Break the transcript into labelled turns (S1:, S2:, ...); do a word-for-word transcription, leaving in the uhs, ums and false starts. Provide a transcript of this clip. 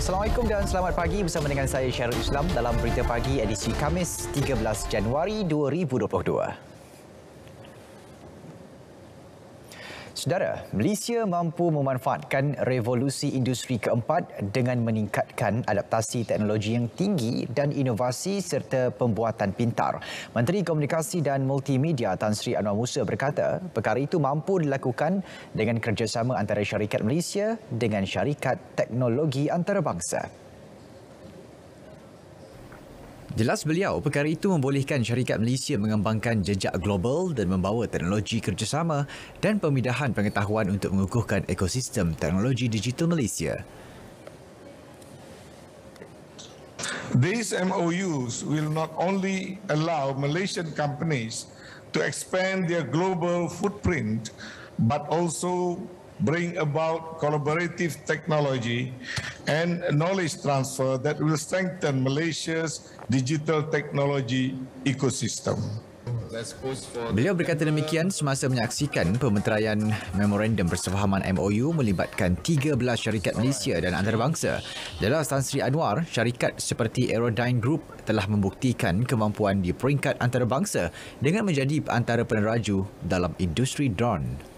S1: Assalamualaikum dan selamat pagi bersama dengan saya Syarul Islam dalam Berita Pagi edisi Khamis tiga belas Januari dua ribu dua puluh dua. Saudara, Malaysia mampu memanfaatkan revolusi industri keempat dengan meningkatkan adaptasi teknologi yang tinggi dan inovasi serta pembuatan pintar. Menteri Komunikasi dan Multimedia Tan Sri Anwar Musa berkata, perkara itu mampu dilakukan dengan kerjasama antara syarikat Malaysia dengan syarikat teknologi antarabangsa. Jelas beliau, perkara itu membolehkan syarikat Malaysia mengembangkan jejak global dan membawa teknologi kerjasama dan pemindahan pengetahuan untuk mengukuhkan ekosistem teknologi digital Malaysia.
S2: These M O Us will not only allow Malaysian companies to expand their global footprint, but also bring about collaborative technology and knowledge transfer that will strengthen Malaysia's digital technology ecosystem.
S1: Beliau berkata demikian semasa menyaksikan pemeteraian memorandum persefahaman M O U melibatkan tiga belas syarikat Malaysia dan antarabangsa. Jelas Tan Sri Anwar, syarikat seperti Aerodyne Group telah membuktikan kemampuan di peringkat antarabangsa dengan menjadi antara peneraju dalam industri drone.